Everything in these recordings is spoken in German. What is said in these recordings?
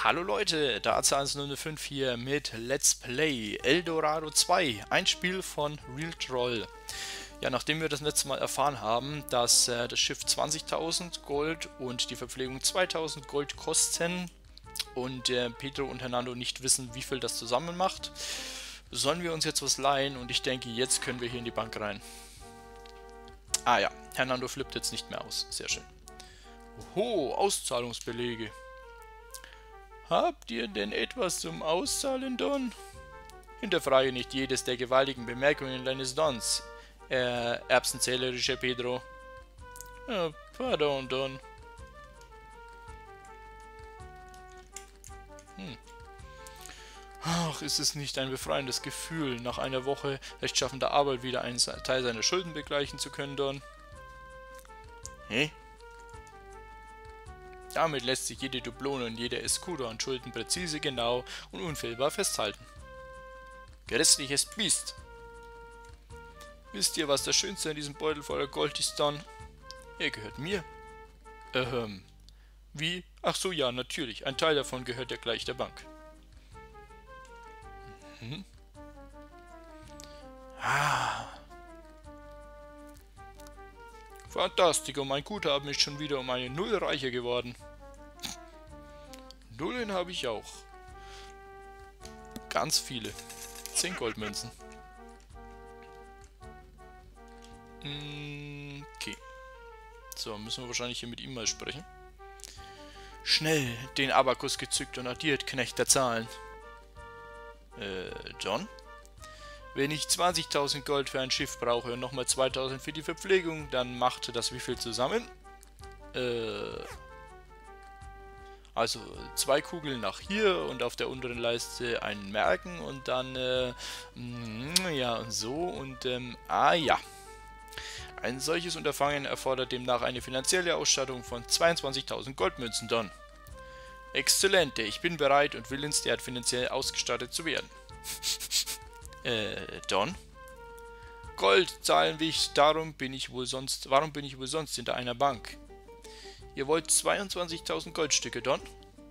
Hallo Leute, Darts1005 hier mit Let's Play Eldorado 2, ein Spiel von Real Troll. Ja, nachdem wir das letzte Mal erfahren haben, dass das Schiff 20.000 Gold und die Verpflegung 2.000 Gold kosten und Pedro und Hernando nicht wissen, wie viel das zusammen macht, sollen wir uns jetzt was leihen und ich denke, jetzt können wir hier in die Bank rein. Ah ja, Hernando flippt jetzt nicht mehr aus, sehr schön. Oho, Auszahlungsbelege. Habt ihr denn etwas zum Auszahlen, Don? Hinterfrage nicht jedes der gewaltigen Bemerkungen deines Dons, erbsenzählerischer Pedro. Pardon, Don. Ach, ist es nicht ein befreiendes Gefühl, nach einer Woche rechtschaffender Arbeit wieder einen Teil seiner Schulden begleichen zu können, Don? Hä? Damit lässt sich jede Dublone und jeder Escudo an Schulden präzise, genau und unfehlbar festhalten. Grässliches Biest! Wisst ihr, was das Schönste an diesem Beutel voller Gold ist, Don? Er gehört mir. Wie? Ach so, ja, natürlich. Ein Teil davon gehört ja gleich der Bank. Fantastico, mein Guthaben ist schon wieder um eine Null reicher geworden. Nullen habe ich auch. Ganz viele. 10 Goldmünzen. Okay. So, müssen wir wahrscheinlich hier mit ihm mal sprechen. Schnell, den Abakus gezückt und addiert, Knecht der Zahlen. John? Wenn ich 20.000 Gold für ein Schiff brauche und nochmal 2.000 für die Verpflegung, dann macht das wie viel zusammen? Also 2 Kugeln nach hier und auf der unteren Leiste einen Merken und dann, ja und so und, ja. Ein solches Unterfangen erfordert demnach eine finanzielle Ausstattung von 22.000 Goldmünzen, Don. Exzellente, ich bin bereit und willens, derart finanziell ausgestattet zu werden. Don? Gold zahlen will ich, warum bin ich wohl sonst hinter einer Bank? Ihr wollt 22.000 Goldstücke, Don?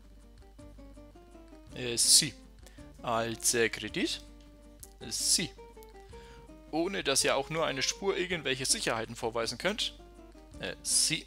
Sie. Als Kredit? Sie. Ohne dass ihr auch nur eine Spur irgendwelche Sicherheiten vorweisen könnt? Sie.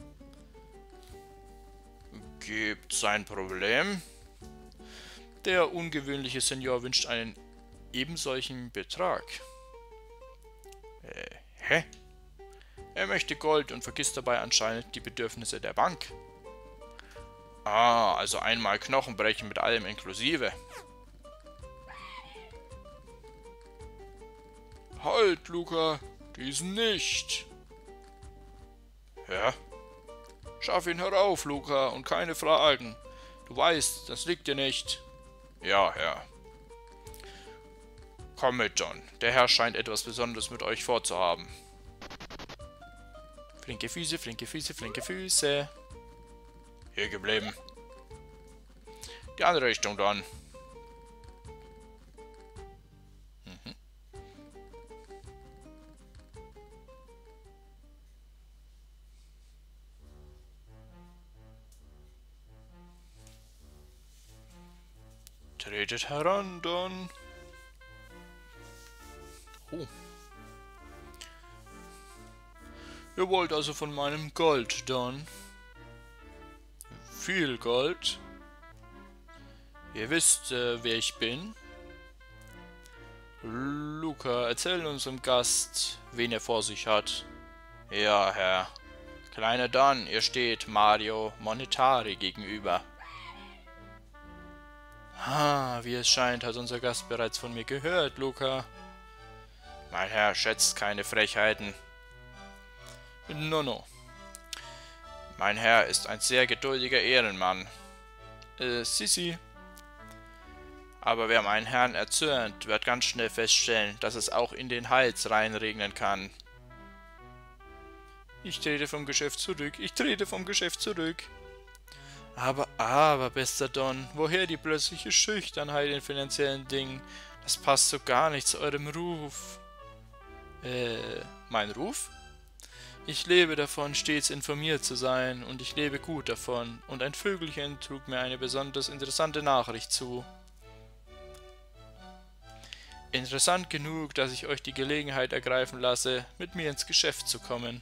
Gibt's ein Problem? Der ungewöhnliche Senior wünscht einen ebensolchen Betrag. Hä? Er möchte Gold und vergisst dabei anscheinend die Bedürfnisse der Bank. Ah, also einmal Knochenbrechen mit allem inklusive. Halt, Luca, diesen nicht. Ja? Schaff ihn herauf, Luca, und keine Fragen. Du weißt, das liegt dir nicht. Ja, Herr. Komm mit, John. Der Herr scheint etwas Besonderes mit euch vorzuhaben. Flinke Füße, flinke Füße, flinke Füße. Hier geblieben. Die andere Richtung, Don. Tretet heran, Don. Oh. Ihr wollt also von meinem Gold, Don? Viel Gold? Ihr wisst, wer ich bin? Luca, erzähl unserem Gast, wen er vor sich hat. Ja, Herr. Kleiner Don, ihr steht Mario Monetari gegenüber. Ah, wie es scheint, hat unser Gast bereits von mir gehört, Luca. Mein Herr schätzt keine Frechheiten. No. Mein Herr ist ein sehr geduldiger Ehrenmann. Sissi. Aber wer meinen Herrn erzürnt, wird ganz schnell feststellen, dass es auch in den Hals reinregnen kann. Ich trete vom Geschäft zurück. Aber, bester Don, woher die plötzliche Schüchternheit in finanziellen Dingen? Das passt so gar nicht zu eurem Ruf. Mein Ruf? Ich lebe davon, stets informiert zu sein, und ich lebe gut davon, und ein Vögelchen trug mir eine besonders interessante Nachricht zu. Interessant genug, dass ich euch die Gelegenheit ergreifen lasse, mit mir ins Geschäft zu kommen.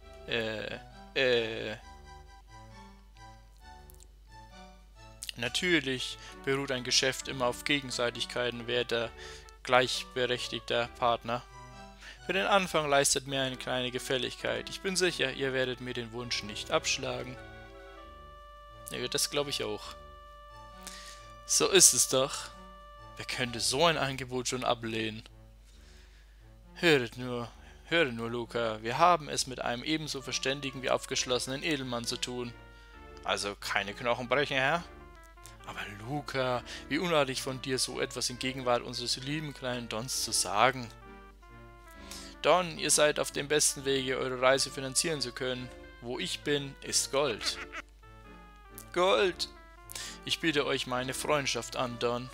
Natürlich beruht ein Geschäft immer auf Gegenseitigkeiten werter, gleichberechtigter Partner. Für den Anfang leistet mir eine kleine Gefälligkeit. Ich bin sicher, ihr werdet mir den Wunsch nicht abschlagen. Ja, das glaube ich auch. So ist es doch. Wer könnte so ein Angebot schon ablehnen? Höre nur, Luca, wir haben es mit einem ebenso verständigen wie aufgeschlossenen Edelmann zu tun. Also keine Knochen brechen, Herr? Aber Luca, wie unartig von dir, so etwas in Gegenwart unseres lieben kleinen Dons zu sagen. Don, ihr seid auf dem besten Wege, eure Reise finanzieren zu können. Wo ich bin, ist Gold. Gold! Ich biete euch meine Freundschaft an, Don.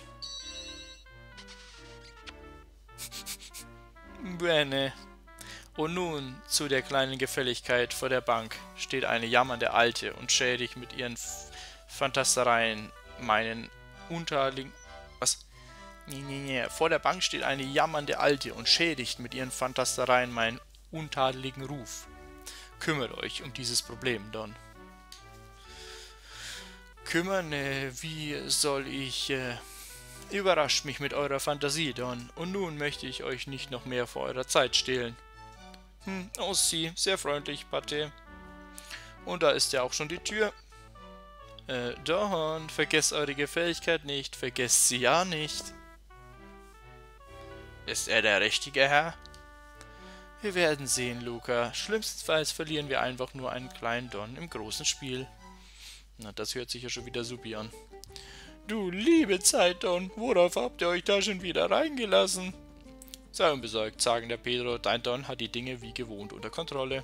Bene. Und nun zu der kleinen Gefälligkeit vor der Bank steht eine jammernde Alte und schädigt mit ihren Fantastereien meinen unterliegen... Was? Nee. Vor der Bank steht eine jammernde Alte und schädigt mit ihren Fantastereien meinen untadeligen Ruf. Kümmert euch um dieses Problem, Don. Kümmern? Wie soll ich... Überrascht mich mit eurer Fantasie, Don, und nun möchte ich euch nicht noch mehr vor eurer Zeit stehlen. Sie, sehr freundlich, Pate. Und da ist ja auch schon die Tür. Don, vergesst eure Gefälligkeit nicht, vergesst sie ja nicht. Ist er der richtige Herr? Wir werden sehen, Luca. Schlimmstenfalls verlieren wir einfach nur einen kleinen Don im großen Spiel. Na, das hört sich ja schon wieder supi an. Du liebe Zeit, Don, worauf habt ihr euch da schon wieder reingelassen? Sei unbesorgt, sagen der Pedro, dein Don hat die Dinge wie gewohnt unter Kontrolle.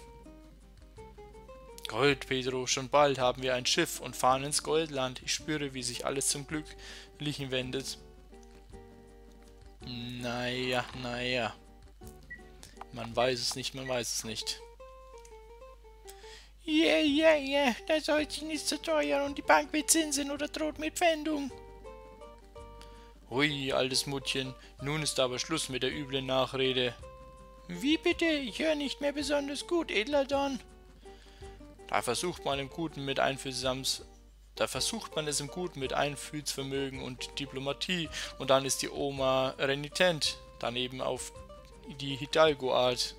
Gold, Pedro, schon bald haben wir ein Schiff und fahren ins Goldland. Ich spüre, wie sich alles zum Glücklichen wendet. Naja. Man weiß es nicht. Das Häuschen ist zu teuer und die Bank wird Zinsen oder droht mit Pfändung. Hui, altes Muttchen, nun ist aber Schluss mit der üblen Nachrede. Wie bitte? Ich höre nicht mehr besonders gut, edler Don. Da versucht man es im Guten mit Einfühlsvermögen und Diplomatie, und dann ist die Oma renitent, daneben auf die Hidalgo-Art.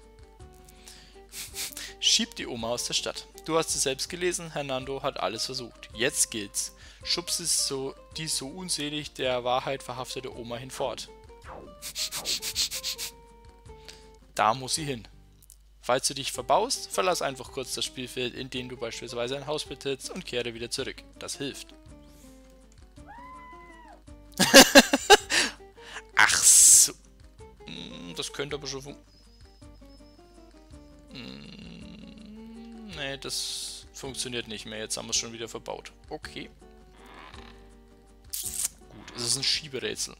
Schieb die Oma aus der Stadt. Du hast es selbst gelesen, Hernando hat alles versucht. Jetzt gilt's. Schubst es die so unselig der Wahrheit verhaftete Oma hinfort. Da muss sie hin. Falls du dich verbaust, verlass einfach kurz das Spielfeld, in dem du beispielsweise ein Haus betrittst, und kehre wieder zurück. Das hilft. Ach so. Das könnte aber schon Nee, das funktioniert nicht mehr. Jetzt haben wir es schon wieder verbaut. Okay. Gut, es ist ein Schieberätsel.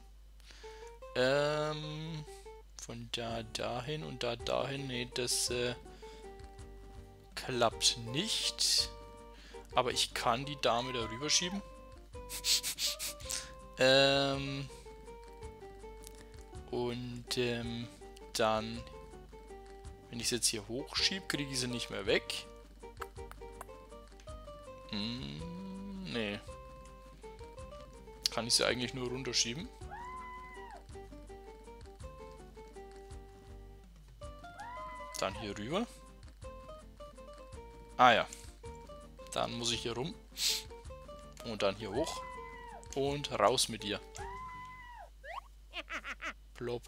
Von da dahin und da dahin. Nee, das klappt nicht. Aber ich kann die Dame darüber schieben. Dann, wenn ich es jetzt hier hochschiebe, kriege ich sie nicht mehr weg. Nee. Kann ich sie eigentlich nur runterschieben? Dann hier rüber. Ah ja. Dann muss ich hier rum. Und dann hier hoch. Und raus mit dir. Plopp.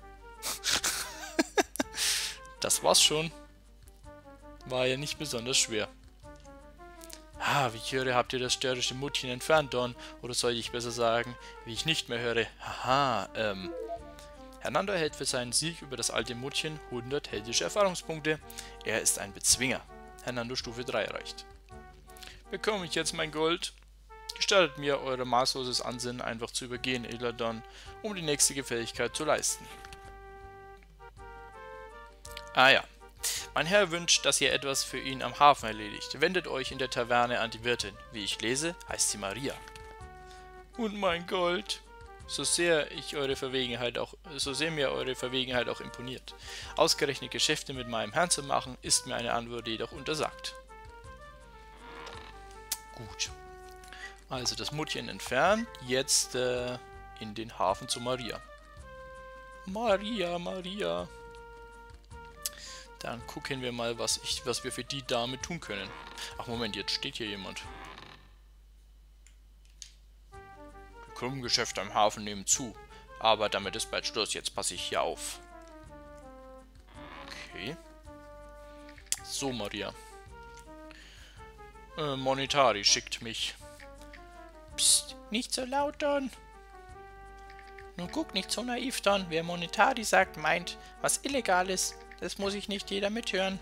Das war's schon. War ja nicht besonders schwer. Wie ich höre, habt ihr das störrische Muttchen entfernt, Don. Oder soll ich besser sagen, wie ich nicht mehr höre. Hernando erhält für seinen Sieg über das alte Muttchen 100 heldische Erfahrungspunkte. Er ist ein Bezwinger. Hernando Stufe 3 erreicht. Bekomme ich jetzt mein Gold? Gestattet mir, eure maßloses Ansinnen einfach zu übergehen, edler Don, um die nächste Gefälligkeit zu leisten. Ah ja, Mein Herr wünscht, dass ihr etwas für ihn am Hafen erledigt. Wendet euch in der Taverne an die Wirtin. Wie ich lese, heißt sie Maria. Und mein Gold. So sehr mir eure Verwegenheit auch imponiert. Ausgerechnet Geschäfte mit meinem Herrn zu machen, ist mir eine Antwort jedoch untersagt. Gut. Also das Muttchen entfernt, jetzt in den Hafen zu Maria. Maria. Dann gucken wir mal, was wir für die Dame tun können. Ach Moment, jetzt steht hier jemand. Die Krummgeschäfte am Hafen nehmen zu, aber damit ist bald Schluss, jetzt passe ich hier auf. Okay. So, Maria. Monetari schickt mich. Psst, nicht so laut, Don. Nun guck nicht so naiv, Don. Wer Monetari sagt, meint was Illegales. Das muss ich nicht jeder mithören.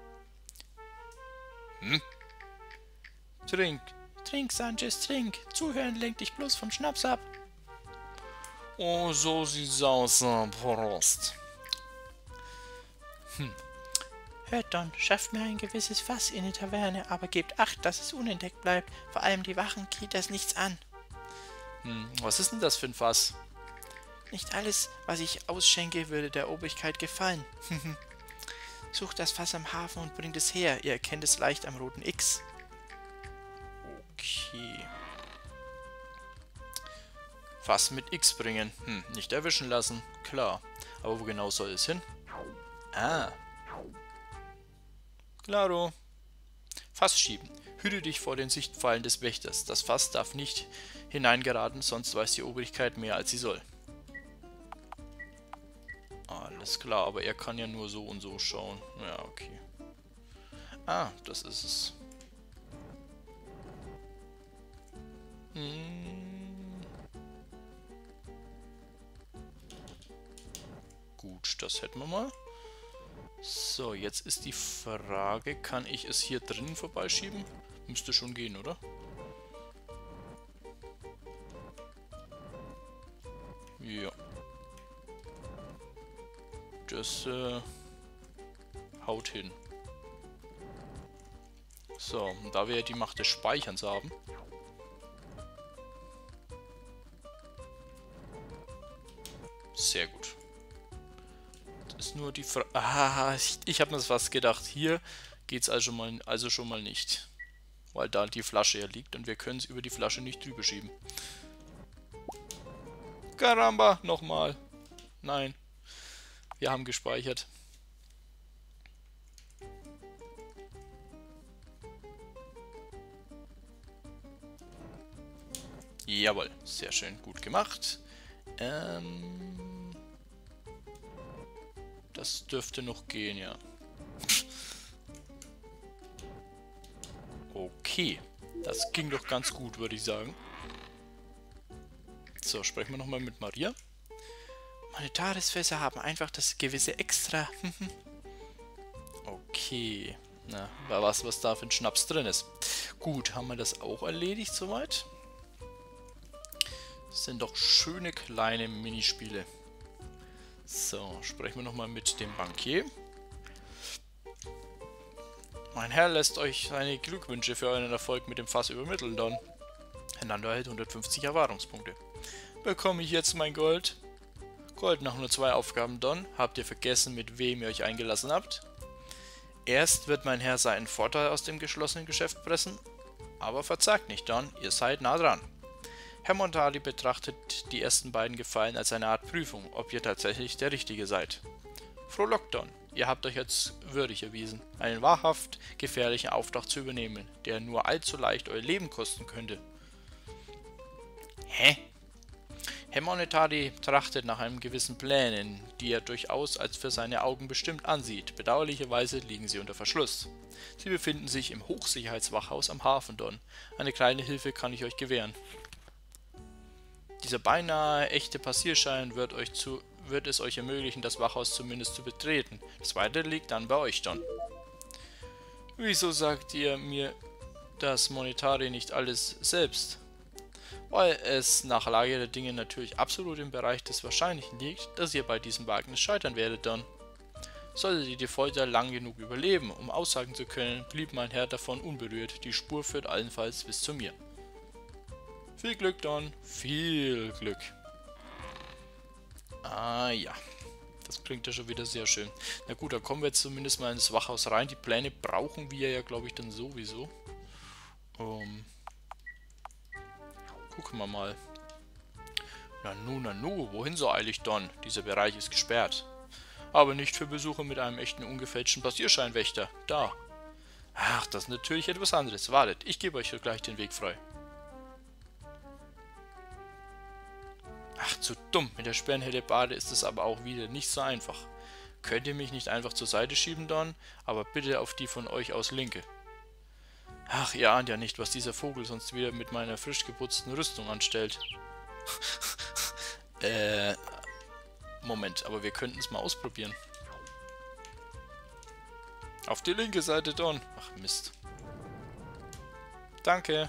Trink, Sanchez, trink. Zuhören lenkt dich bloß vom Schnaps ab. Oh, so sieht's aus, Prost. Hört, Don, schafft mir ein gewisses Fass in die Taverne, aber gebt Acht, dass es unentdeckt bleibt. Vor allem die Wachen geht das nichts an. Was ist denn das für ein Fass? Nicht alles, was ich ausschenke, würde der Obrigkeit gefallen. Sucht das Fass am Hafen und bringt es her. Ihr erkennt es leicht am roten X. Okay. Fass mit X bringen. Nicht erwischen lassen. Klar. Aber wo genau soll es hin? Ah. Klaro. Fass schieben. Hüte dich vor den Sichtpfeilen des Wächters. Das Fass darf nicht hineingeraten, sonst weiß die Obrigkeit mehr, als sie soll. Alles klar, aber er kann ja nur so und so schauen. Ja, okay. Ah, das ist es. Gut, das hätten wir mal. So, jetzt ist die Frage, kann ich es hier drinnen vorbeischieben? Müsste schon gehen, oder? Ja. Das haut hin. So, und da wir ja die Macht des Speicherns haben. Sehr gut. Das ist nur die Frage. Ah, ich habe mir das fast gedacht. Hier geht es also schon mal nicht. Weil da die Flasche ja liegt und wir können es über die Flasche nicht drüber schieben. Caramba, nochmal. Nein. Wir haben gespeichert. Jawohl, sehr schön, gut gemacht. Das dürfte noch gehen, ja. Okay, das ging doch ganz gut, würde ich sagen. So, sprechen wir nochmal mit Maria. Monetarisfässer haben einfach das gewisse Extra. Okay. Na, wer weiß, was da für ein Schnaps drin ist. Gut, haben wir das auch erledigt soweit? Das sind doch schöne kleine Minispiele. So, sprechen wir nochmal mit dem Bankier. Mein Herr lässt euch seine Glückwünsche für euren Erfolg mit dem Fass übermitteln, Don. Hernando erhält 150 Erfahrungspunkte. Bekomme ich jetzt mein Gold? Gold nach nur 2 Aufgaben, Don. Habt ihr vergessen, mit wem ihr euch eingelassen habt? Erst wird mein Herr seinen Vorteil aus dem geschlossenen Geschäft pressen, aber verzagt nicht, Don, ihr seid nah dran. Herr Montali betrachtet die ersten beiden Gefallen als eine Art Prüfung, ob ihr tatsächlich der Richtige seid. Frohlockt, Don, ihr habt euch jetzt würdig erwiesen, einen wahrhaft gefährlichen Auftrag zu übernehmen, der nur allzu leicht euer Leben kosten könnte. Hä? Herr Monetari trachtet nach einem gewissen Plänen, die er durchaus als für seine Augen bestimmt ansieht. Bedauerlicherweise liegen sie unter Verschluss. Sie befinden sich im Hochsicherheitswachhaus am Hafen, Don. Eine kleine Hilfe kann ich euch gewähren. Dieser beinahe echte Passierschein wird es euch ermöglichen, das Wachhaus zumindest zu betreten. Das Weitere liegt dann bei euch, Don. Wieso sagt ihr mir das Monetari nicht alles selbst? Weil es nach Lage der Dinge natürlich absolut im Bereich des Wahrscheinlichen liegt, dass ihr bei diesem Wagnis scheitern werdet, Don. Sollte die Folter lang genug überleben, um aussagen zu können, blieb mein Herr davon unberührt. Die Spur führt allenfalls bis zu mir. Viel Glück, Don. Viel Glück. Ah ja. Das klingt ja schon wieder sehr schön. Na gut, dann kommen wir jetzt zumindest mal ins Wachhaus rein. Die Pläne brauchen wir ja, glaube ich, dann sowieso. Gucken wir mal. Nanu, wohin so eilig, Don? Dieser Bereich ist gesperrt. Aber nicht für Besucher mit einem echten ungefälschten Passierscheinwächter. Da. Ach, das ist natürlich etwas anderes. Wartet, ich gebe euch gleich den Weg frei. Ach, zu dumm. Mit der Sperrenhellebade ist es aber auch wieder nicht so einfach. Könnt ihr mich nicht einfach zur Seite schieben, Don? Aber bitte auf die von euch aus linke. Ach, ihr ahnt ja nicht, was dieser Vogel sonst wieder mit meiner frisch geputzten Rüstung anstellt. Moment, aber wir könnten es mal ausprobieren. Auf die linke Seite, Don. Ach, Mist. Danke.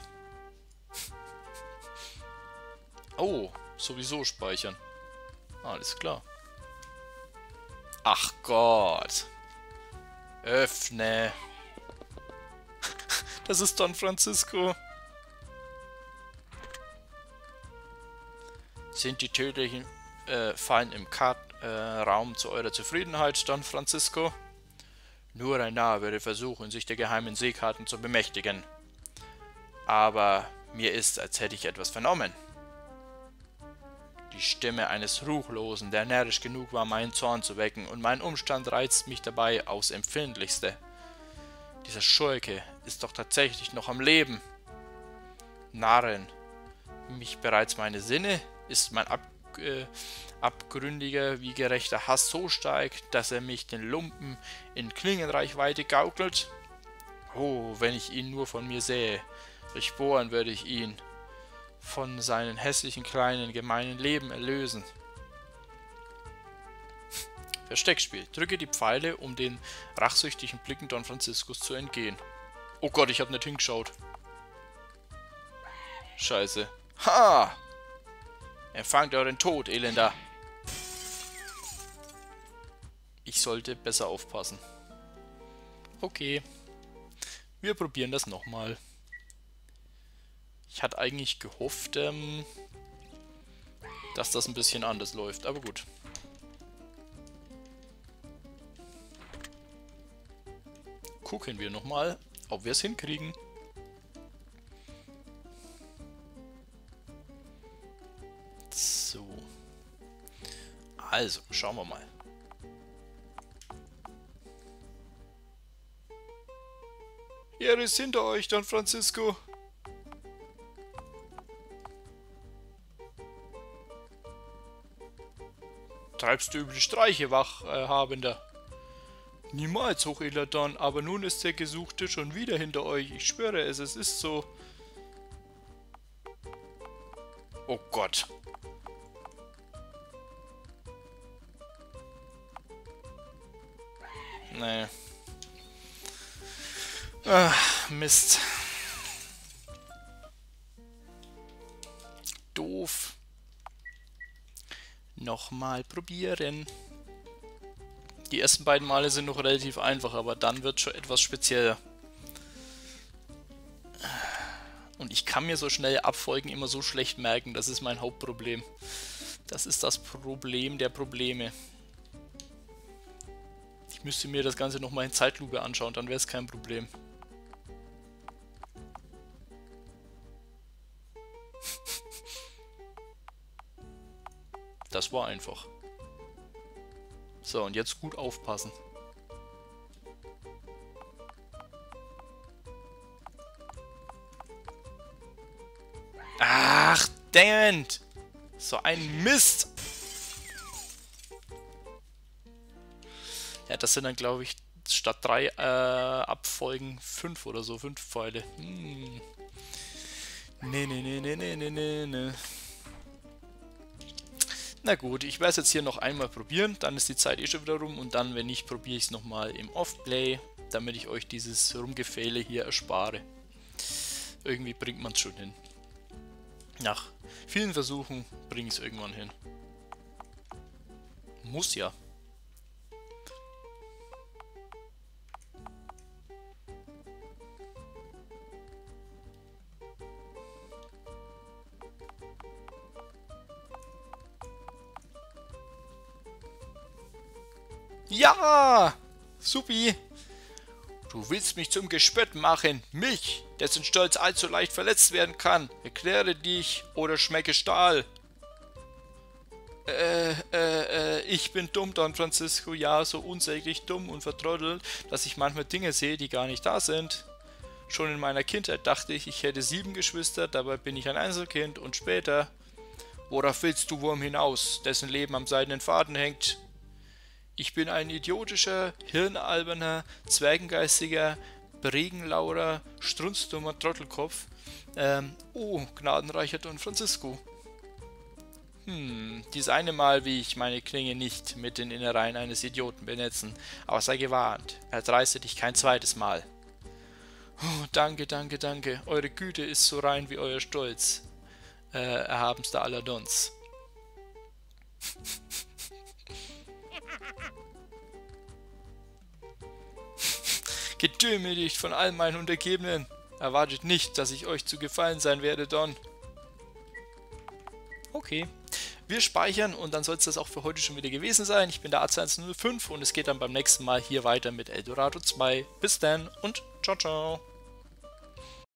Oh, sowieso speichern. Alles klar. Ach Gott. Öffne. Das ist Don Francisco. Sind die tödlichen Fallen im Raum zu eurer Zufriedenheit, Don Francisco? Nur ein Narr würde versuchen, sich der geheimen Seekarten zu bemächtigen. Aber mir ist, als hätte ich etwas vernommen. Die Stimme eines Ruchlosen, der närrisch genug war, meinen Zorn zu wecken, und mein Umstand reizt mich dabei aufs Empfindlichste. Dieser Schurke ist doch tatsächlich noch am Leben. Narren. Mich bereits meine Sinne? Ist mein abgründiger wie gerechter Hass so stark, dass er mich den Lumpen in Klingenreichweite gaukelt? Oh, wenn ich ihn nur von mir sähe, durchbohren würde ich ihn, von seinem hässlichen, kleinen, gemeinen Leben erlösen. Versteckspiel. Drücke die Pfeile, um den rachsüchtigen Blicken Don Franciscos zu entgehen. Oh Gott, ich habe nicht hingeschaut. Scheiße. Ha! Empfangt euren Tod, Elender. Ich sollte besser aufpassen. Okay. Wir probieren das nochmal. Ich hatte eigentlich gehofft, dass das ein bisschen anders läuft, aber gut. Gucken wir nochmal, ob wir es hinkriegen. So. Also, schauen wir mal. Er ist hinter euch, Don Francisco. Treibst du üble Streiche, Wachhabender? Niemals, hochedler Don, aber nun ist der Gesuchte schon wieder hinter euch. Ich schwöre es, es ist so. Oh Gott. Nee. Ach, Mist. Doof. Nochmal probieren. Die ersten beiden Male sind noch relativ einfach, aber dann wird schon etwas spezieller. Und ich kann mir so schnell Abfolgen immer so schlecht merken, das ist mein Hauptproblem. Das ist das Problem der Probleme. Ich müsste mir das Ganze nochmal in Zeitlupe anschauen, dann wäre es kein Problem. Das war einfach. So, und jetzt gut aufpassen. Ach, dang it! So ein Mist! Ja, das sind dann, glaube ich, statt 3 Abfolgen 5 oder so, 5 Pfeile. Nee. Na gut, ich werde es jetzt hier noch einmal probieren, dann ist die Zeit eh schon wieder rum und dann, wenn nicht, probiere ich es nochmal im Off-Play, damit ich euch dieses Rumgefehle hier erspare. Irgendwie bringt man es schon hin. Nach vielen Versuchen bringe ich es irgendwann hin. Muss ja. Ja! Supi! Du willst mich zum Gespött machen, mich, dessen Stolz allzu leicht verletzt werden kann. Erkläre dich oder schmecke Stahl. Ich bin dumm, Don Francisco, ja, so unsäglich dumm und vertrottelt, dass ich manchmal Dinge sehe, die gar nicht da sind. Schon in meiner Kindheit dachte ich, ich hätte 7 Geschwister, dabei bin ich ein Einzelkind und später... Worauf willst du, Wurm, hinaus, dessen Leben am seidenen Faden hängt? Ich bin ein idiotischer, hirnalberner, zwergengeistiger, bregenlauer, strunzdummer Trottelkopf. Gnadenreicher Don Francisco. Dies eine Mal, wie ich meine Klinge nicht mit den Innereien eines Idioten benetzen, aber sei gewarnt, erdreiste dich kein zweites Mal. Oh, danke, danke, danke, eure Güte ist so rein wie euer Stolz, erhabenster aller Dons. Gedemütigt von all meinen Untergebenen, erwartet nicht, dass ich euch zu gefallen sein werde, Don. Okay. Wir speichern und dann soll es das auch für heute schon wieder gewesen sein. Ich bin der AZ105 und es geht dann beim nächsten Mal hier weiter mit Eldorado 2. Bis dann und ciao, ciao.